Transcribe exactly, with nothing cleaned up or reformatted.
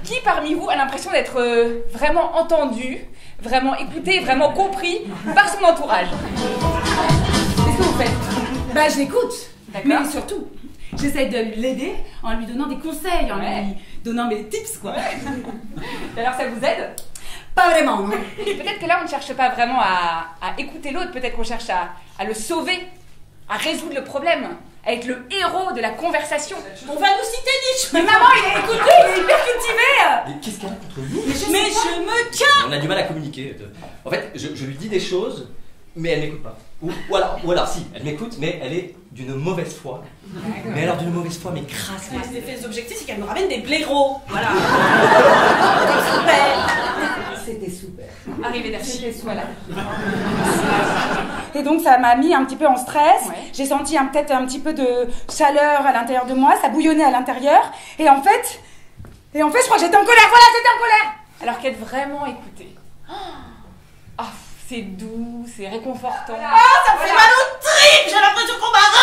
Qui parmi vous a l'impression d'être euh, vraiment entendu, vraiment écouté, vraiment compris par son entourage? Qu'est-ce que vous faites? Bah je l'écoute, mais D'accord. surtout, j'essaie de l'aider en lui donnant des conseils, en Ouais. lui donnant mes tips quoi. Et alors ça vous aide? Pas vraiment, non. Peut-être que là on ne cherche pas vraiment à, à écouter l'autre, peut-être qu'on cherche à, à le sauver, à résoudre le problème, à être le héros de la conversation. On va nous citer Nietzsche. Mais maman, il est écouté, il est hyper cultivé. Mais qu'est-ce qu'elle a contre vous? Mais je, mais je me tiens. On a du mal à communiquer. En fait, je, je lui dis des choses, mais elle m'écoute pas. Ou, ou, alors, ou alors, si, elle m'écoute, mais elle est d'une mauvaise foi. Mais alors d'une mauvaise foi, mais crasse. Les effets objectifs, c'est qu'elle me ramène des blaireaux. Voilà. C'était super. Arrivé d'archi, voilà. Et donc ça m'a mis un petit peu en stress. Ouais. J'ai senti un- peut-être un petit peu de chaleur à l'intérieur de moi, ça bouillonnait à l'intérieur. Et en fait, et en fait, je crois que j'étais en colère. Voilà, j'étais en colère. Alors qu'être vraiment écouté. Ah, c'est doux, c'est réconfortant. Ah, ça me fait mal au trip. J'ai l'impression qu'on m'a